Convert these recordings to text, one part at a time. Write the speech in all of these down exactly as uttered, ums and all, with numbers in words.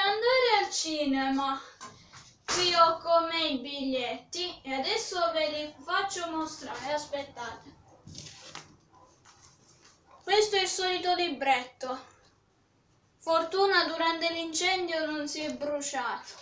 andare al cinema. Qui ho con me i biglietti e adesso ve li faccio mostrare. Aspettate. Questo è il solito libretto. Fortuna durante l'incendio non si è bruciato.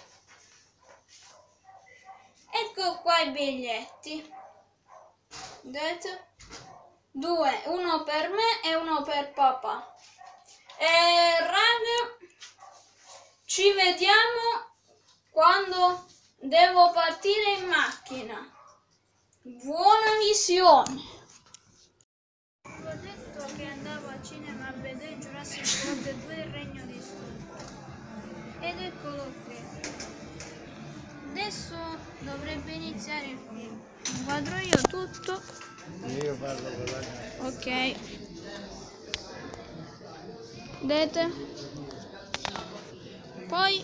Ecco qua i biglietti. Vedete? Due, uno per me e uno per papà. E raga, ci vediamo quando devo partire in macchina. Buona visione! Vi ho detto che andavo al cinema a vedere Jurassic World due Il Regno Distrutto. Ed eccolo qui. Adesso dovrebbe iniziare il film. Inquadro io tutto. Io parlo con la mia. Ok. Vedete? Poi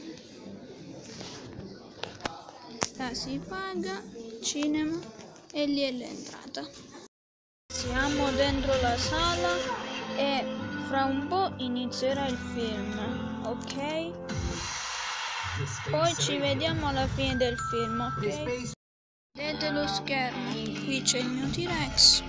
la si paga, cinema e lì è l'entrata. Siamo dentro la sala e fra un po' inizierà il film, ok? Poi ci vediamo alla fine del film, ok? Vedete lo schermo, qui c'è il mio T-Rex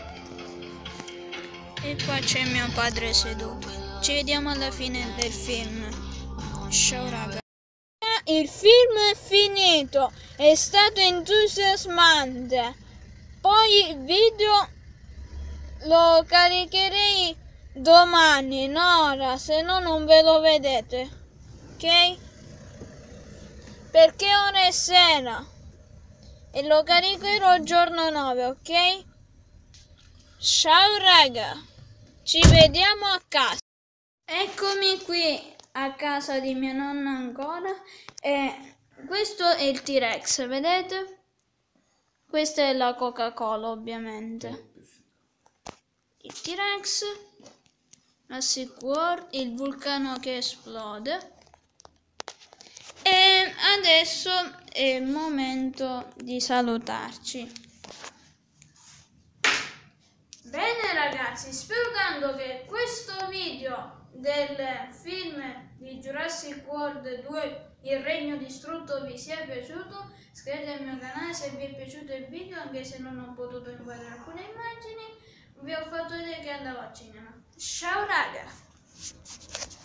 e qua c'è mio padre seduto. Ci vediamo alla fine del film. Ciao raga. Il film è finito, è stato entusiasmante. Poi il video lo caricherei domani, no ora, se no non ve lo vedete, ok? Perché ora è sera e lo caricherò il giorno nove, ok? Ciao raga, ci vediamo a casa. Eccomi qui a casa di mia nonna ancora e questo è il T-Rex, vedete? Questa è la Coca-Cola ovviamente. Il T-Rex, la Sicur, il vulcano che esplode. E adesso è il momento di salutarci. Bene ragazzi, spero tanto che questo video del film di Jurassic World due Il Regno Distrutto vi sia piaciuto. Iscrivetevi al mio canale se vi è piaciuto il video, anche se non ho potuto inquadrare alcune immagini. Vi ho fatto vedere che andavo al cinema. Ciao raga!